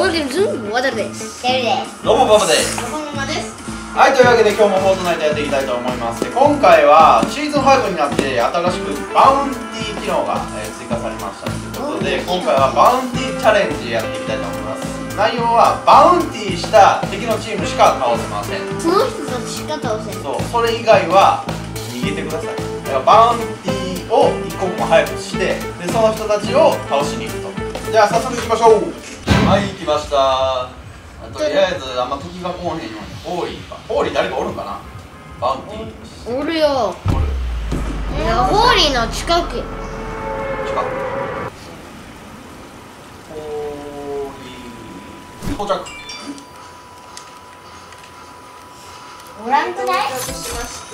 ーデルズン、ワダルです。 テルです。 どうもパパです。 このままです。 はい、というわけで今日もフォートナイトやっていきたいと思います。で今回はシーズン5になって新しくバウンティー機能が追加されましたということで、今回はバウンティーチャレンジやっていきたいと思います。内容はバウンティーした敵のチームしか倒せません。 その人たちしか倒せん。 そう、それ以外は逃げてください。だからバウンティーを一刻も早くして、でその人たちを倒しに行くと。じゃあ早速行きましょう。はい、行きました。とりあえずあんま敵が来おへんようにホーリーか。ホーリー誰かおるんかな。バウンティーおるよ。 おる。 いや、ホーリーの近く。 近く。ホーリー到着。 おらんくない？ 到着しました。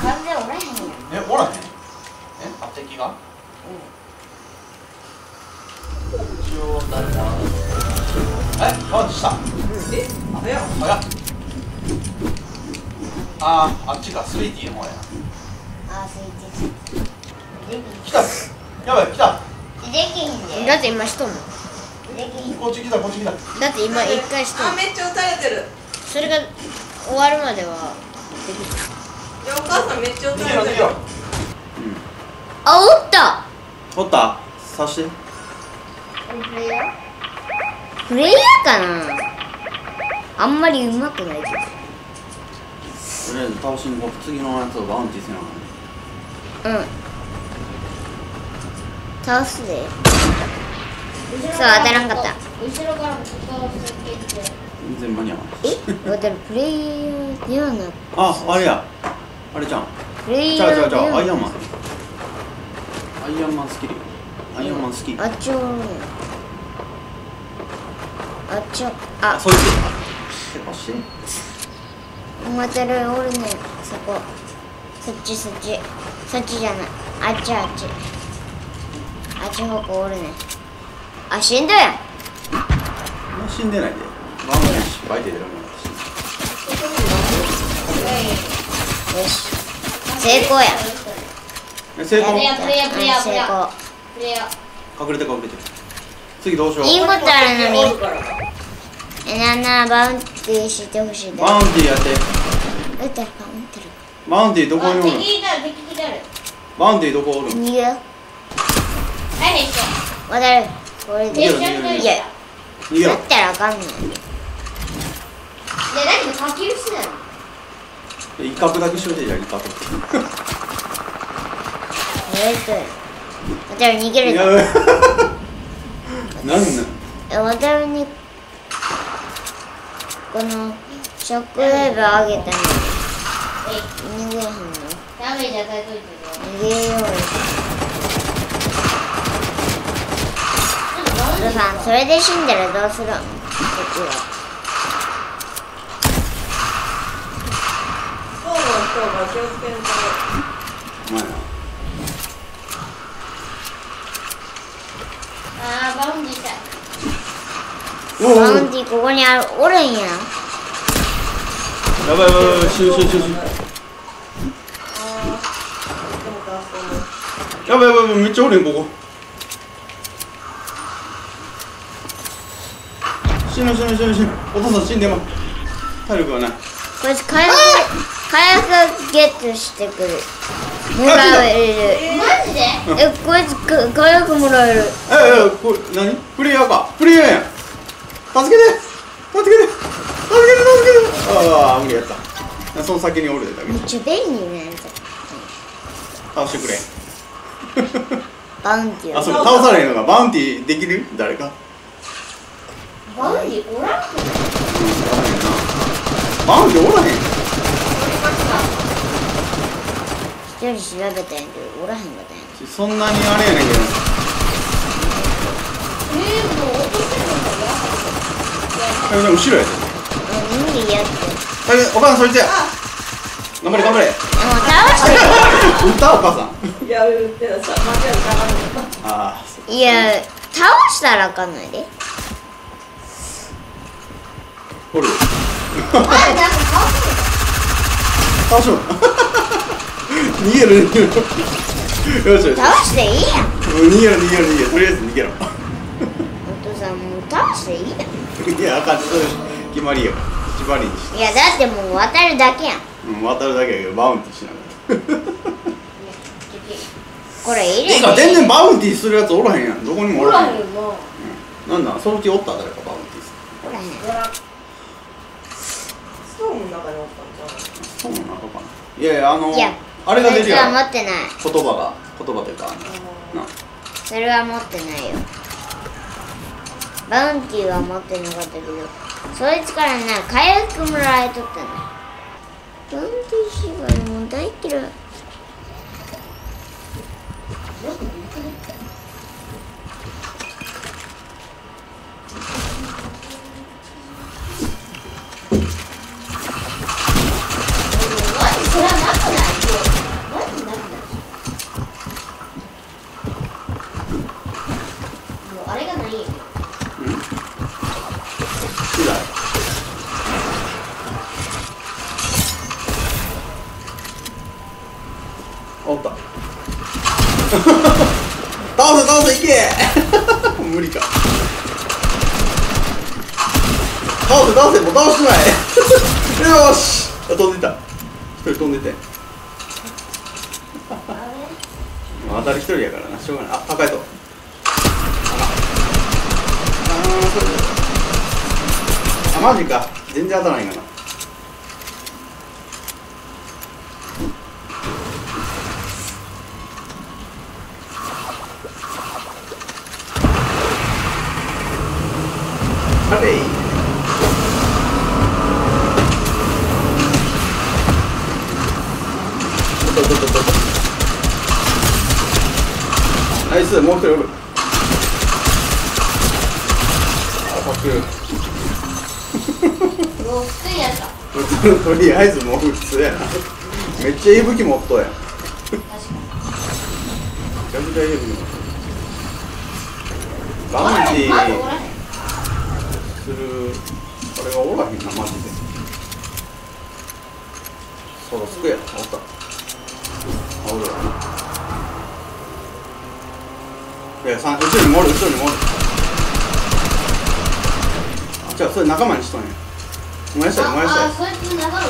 完全おらへんやん。 おらへん。あ、敵が。一応誰だ。バウンティーした。早っ早っ。あっちか、スイーティーの方や。 あ、スイーツ。 来た。やばい、来た。 できひんで。 だって今しとんの。 できひん。 こっち来た、こっち来た。 だって今一回しとんの。 めっちゃ撃たれてる。 それが終わるまではできる。 いや、お母さんめっちゃ撃逃げろ、 たれてる。 逃げろ。 あ、おった。 おった。刺して。 プレイヤー？ プレイヤーかな。あんまり上手くないけど。 とりあえず倒しに行こう。次のやつをバウンティーせなあかんね。 倒すで。そう、当たらんかった。 後ろからここをつけて。 全然間に合わない。 え、だからプレイヤーではなく、 あれや。あれじゃん。 プレイヤーでアイアンはマン。アイアンマンスキル。アイアンマン好き。 あっちおるね。あっちお、あ、 そいつ。結構して。 またるおるね。そこ。そっちそっち。そっちじゃない。あっちあっち。あっち方向おるね。あ、死んだやん。 死んでないで。バウンティー失敗で出るのよし。成功や。 成功。 プレイヤープレイヤープレイヤープレイヤー。 成功。 プレイヤー。 隠れて隠れて。次どうしよう。 いいことあるのに。バウンティーしてほしいだ。 バウンティーやって。 撃ってるか、撃ってるか。 バウンティーどこにおるの。 敵いたる、敵来たる。 バウンティーどこおるの。 逃げよ。 はい、 渡る。これで。 逃げろ逃げろ逃げろいや、 逃げろ撃ったらあかんねん。 で、だけど書き薄なの。 威嚇だけしといてじゃん、威嚇。 渡る逃げるいやぞ。 なんなん渡るにこのショックウェーブ上げたのに逃げへんの。 ダメージ与えといてよ。 逃げようよ。お父さん、それで死んだらどうするん？こっちは。 そうの人が気をつけんと。 お前な。 バウンディしたい。 バウンティーここにおるんや。 やばいやばいやばい、死ぬ死ぬ死ぬ死ぬ。やばいやばいやばい、めっちゃおるんここ。死ぬ死ぬ死ぬ死ぬ。お父さん死んでまう。体力がない。 こいつ火薬ゲットしてくる。もらえる。 マジで？ こいつ火薬もらえる。 これ何？プレイヤーか。プレイヤーやん。助けて助けて助けて助けて。ああ、無理やった。その先におるでだけめっちゃ便利なやつ。 倒してくれ。 バウンティーあ、それ倒されへんのか。バウンティーできる？誰か。 バウンディおらんくない？ バウンティーおらへん。 一人調べたんやけどおらへんかったんや。 そんなにあれやねんけど。 もう落とせるのかでも後ろやで。 無理やって。 お母さんそいつや。頑張れ頑張れ。 もう倒して撃ったお母さん。 いや、撃ってたさ、間違いなかああ。 いや、倒したらあかんないで。 おる。 なんか倒しよう。逃げる逃げる。よしよし。 倒していいやん。 逃げろ逃げろ逃げろ。とりあえず逃げろ。 お父さんやもう倒していいやん。 いや、あかん、それ決まりよ。決まりにして。 いやだってもう渡るだけやん。 渡るだけやけど、バウンティーしながら。 これ入れてか、全然バウンティーするやつおらへんやん。どこにもおほらへん。 らよもなんだ、そのうちおった誰かバウンティーすほらへん。 うほらストーンの中におったんちゃう？ る。そうなのかな。いやいや、 いやあれが出るそいつはやん。 持ってない。 言葉というか、な。 それは持ってないよ。バウンティーは持ってなかったけど、そいつからな回復もらえとったね。バウンティー縛りもう大嫌い。 それはなくないよ。マジなくない。もうあれがないよ。 次第。おった。倒せいけ。無理か。倒せもう倒してない。よーし。飛んでた。一人飛んでて。当たり一人やからな、しょうがない。あ、高いと。あ、マジか。全然当たらないかな。あれいい。ナイス、もう一人おる。あ、かっこいい。 もう普通やった。 とりあえずもう普通やな。めっちゃいい武器持っとうやん。めちゃくちゃいい武器持っとう。バウンティーするあれがおらへんな、マジで。そうだ、スクエア、おった。あ、おるわ。いや、後ろにもおる。あ、じゃあ、それ仲間にしとんや。燃やしたい。 あ、そいつ長い後ろか。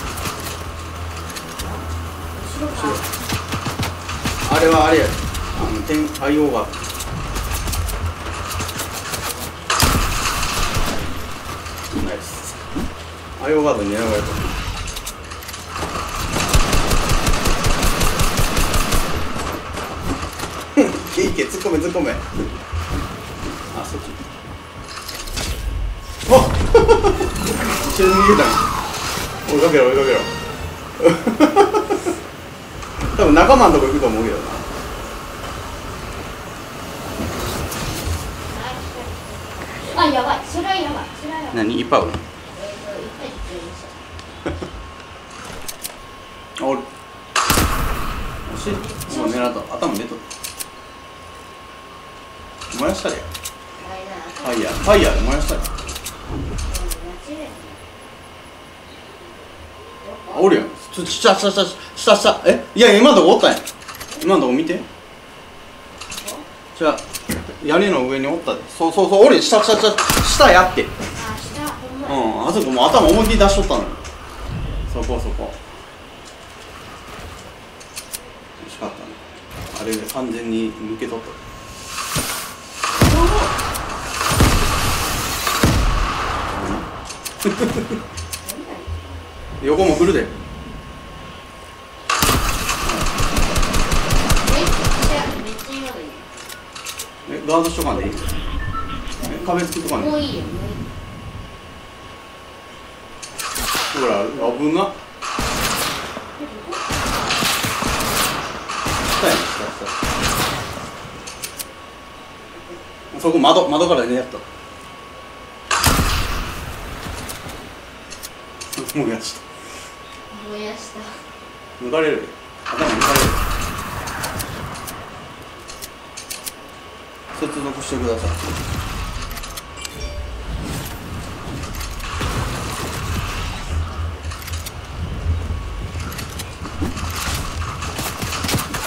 後ろか。 あれはあれや。IO が。ナイス。IO ガードに狙われた。いけ、突っ込め。あ、そっち。あっ一緒に逃げたん。追いかけろ。多分仲間のとこ行くと思うけどな。 あ、やばい。それはやばい。 何いっぱいおる。 いっぱい実演した。 あ、おる。もう狙った。頭出とる。燃やしたりや。ファイヤーで燃やしたり。あ、おるやん。下。え、いや、今のとこおったんや。今のとこ見て。じゃあ、屋根の上におったで。そう、おるやん。下やって。 あ、下、ほんま。 あそこもう頭思いっきり出しとったのよ。そこ。惜しかったね。あれで完全に抜けとった。横も来るで。 めっちゃ今のいい。 ガードしとかんでいい。壁作っとかんでいい。 もういいよ。 ほら、危な。下。そこ窓からねやった。燃やした。抜かれる。頭抜かれる。接続してください。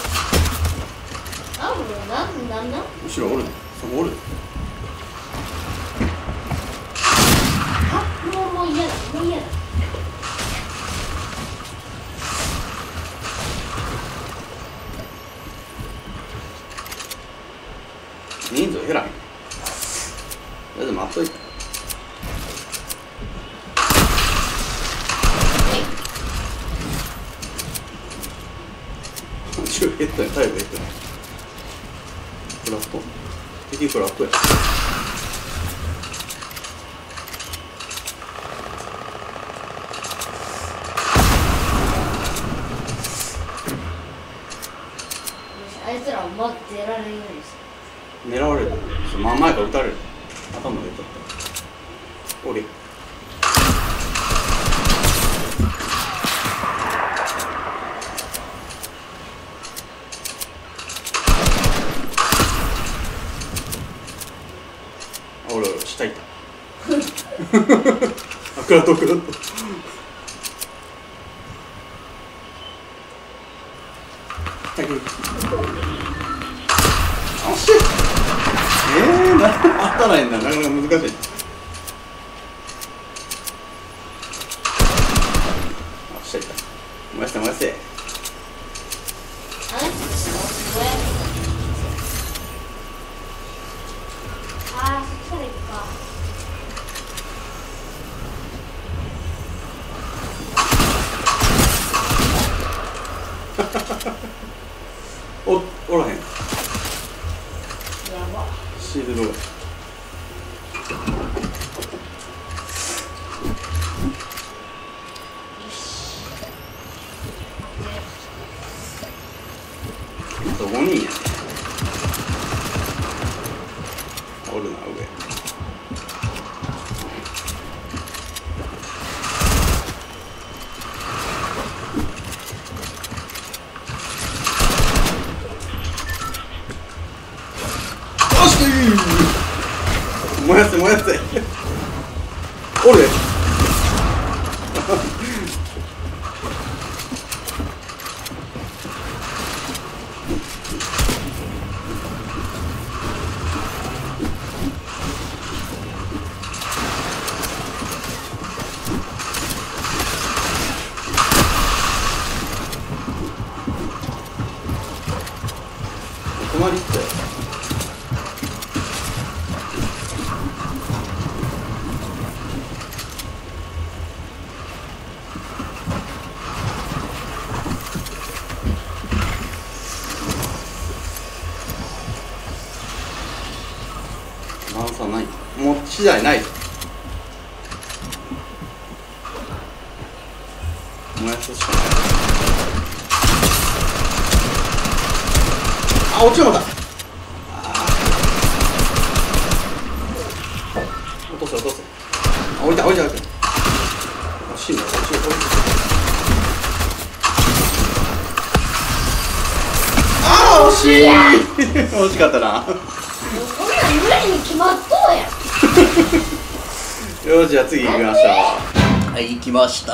あ、もうなんだ。 後ろおる。そこおる。 いやな。 人数減らへん。とりあえず待っといて。10減ったよ、体力減ったよ。フラット敵フラットや。 あいつらを待ってやられるようにして。 狙われる。真ん前から撃たれる。頭で撃った。おり。あ、俺下いた。あ、クラットクラット。あ、し当たらへんな、なかなか難しい。あ、下いた。燃やして燃やせ。 あれああ、そっちから行くか。 おらへん。 やば。 シールドが。あと5人やね。おるな、上。燃やせ燃やせ。おる。隣行ったよ。段差ない。もう次第ない。燃やすしかない。あ、落ちまった。落とせ落とせ。あ、置いた置いた置いた。あ、死んだ。あー、惜しい。惜しかったな。 こんなん無理に決まっとうやん。 よし、じゃあ次行きましょう。はい、行きました。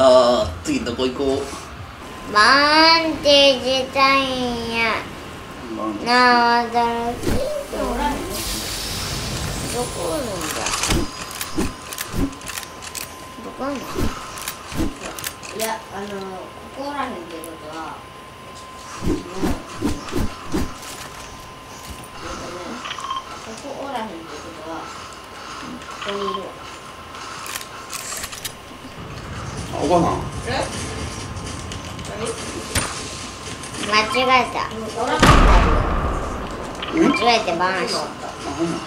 次どこ行こう。 マンテ自体やなあ、驚き。 おらんね。 どこおるんだ。どこおるの。 いや、ここおらへんってことは、ここおらへんってことは、ここにいるわ。 あ、おばさん。 間違えた。 おらんかった間違えてバーンした。 あ、ほんま。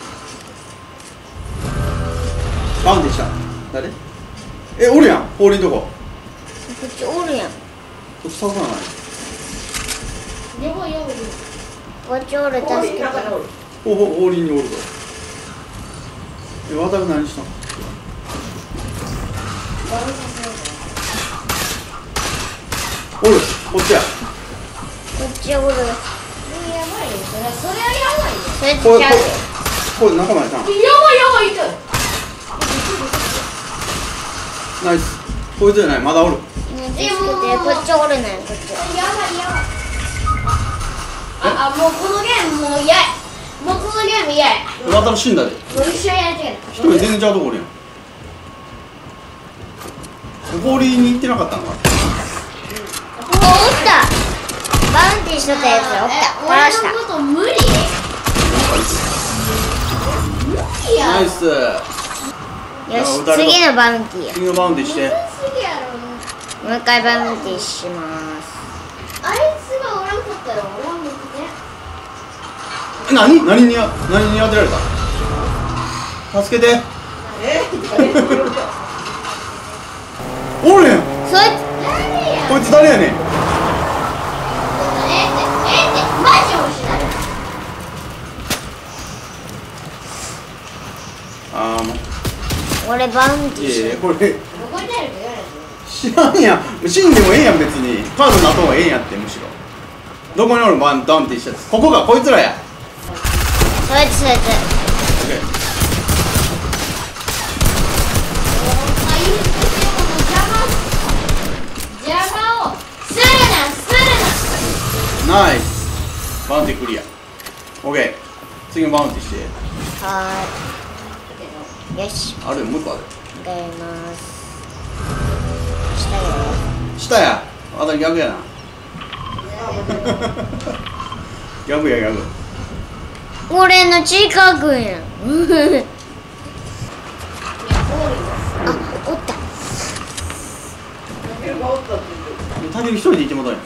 バウンディした。誰？え、おるやん。氷のとこ。 こっちおるやん。 こっち倒さない。 よぼよぼ。 こっちおる、助けて。 お、氷におるぞ。え、渡る何したの？おる、こっちや。 こっちおる。 やばいよ、それはやばいよ。 それちゃうよ。 これ仲間やさん。 やばいやばいって。 ナイス。こいつじゃない、まだおる。 ね、助けて、こっちおるねん、こっち。 やばいやばい。もうこのゲームもう嫌や。もうこのゲーム嫌や。 渡る死んだで。 もう一緒やりたい。 一人全然ちゃうとこおるやん。 氷に行ってなかったのかな。 おったバウンティーしとったやつおった殺した俺のこと無理いやナイス。 よし次のバウンティーや次のバウンティーして。 すぎやろもう一回バウンティーしますあいつがおらんかったらおらんのね何に当てられた。助けて。おるやん。 そいこいつ誰やねん。 マジ欲しいなああもう。 俺バウンティーしこれどこにあるか言わない知らんやん。死んでもええやん別に。カードの後はええんやってむしろ。どこにおるバウンティーしたやつ。ここがこいつらや。 そいつオッケー。 邪魔をするなナイス。バウンティークリア。オッケー。次のバウンティーして。 はーいよしあれもう一個ある。 やりますしたよ下や。あたり逆やな。逆や逆。 俺の近くやんあおったタケル一人で行ってもらえん。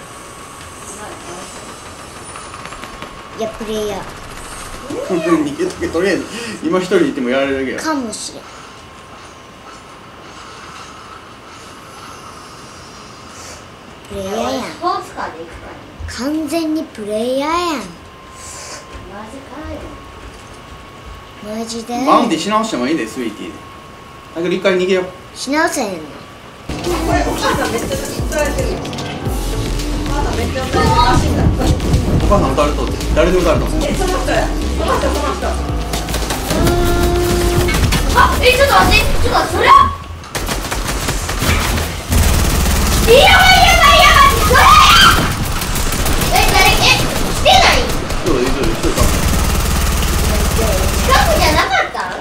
いやプレイヤ逃げとけ。とりあえず今一人で行ってもやられるだけや。 ーかもしれんプレイヤーやんスポーツカーで行くから完全にプレイヤーやんマジかよマジでバウンティーし直してもいいでスイーティーで。タケル一回逃げよう。 し直せへんのこれお母さんめっちゃ釣られてるよ。お母さんめっちゃ釣られてるらしいんだ。 お母さん撃たれとって誰で撃たれたの。 その人や。その人その人。 あ、ちょっと待って、ちょっと待って、それはやばいやばいやばい、それ誰してないそうですそうですそうです。 近くじゃなかった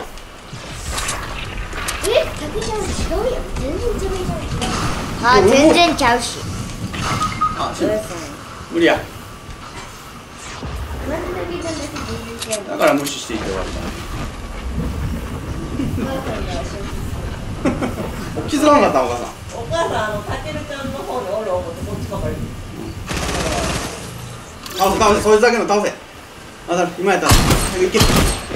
竹ちゃん違うやん全然違うあ全然ちゃうしあ、 うるさい無理や。 なんで竹ちゃんだけ全然違うだから無視していって終わった。気づかなかったお母さん。 お母さんたけるちゃんの方におる思ってこっちかかる。 倒せそいつだけの倒せ。あだ今やったら行け。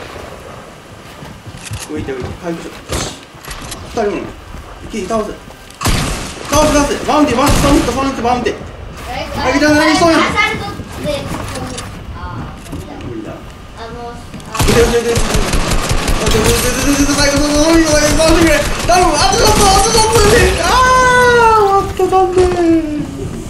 浮いて回復しよう。二人もの行け倒せバウンティーバウンティーその人その人バウンティー。竹ちゃん何しとんやん。 アサルトって無理だ。 あ最後頼むあとちょっとあー終わったなんで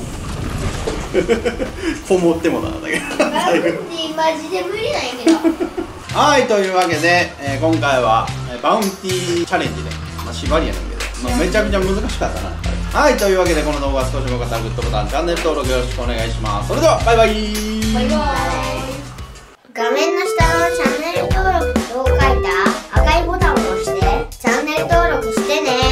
こもってもだなだけどバウンティーマジで無理なんやけどはいというわけで、今回はバウンティーチャレンジで、縛りやねんけど、めちゃくちゃ難しかったな。はいというわけでこの動画少し良かったらグッドボタンチャンネル登録よろしくお願いします。それではバイバイ。 バイバイ画面の下のチャンネル登録と書いた赤いボタンを押してチャンネル登録してね。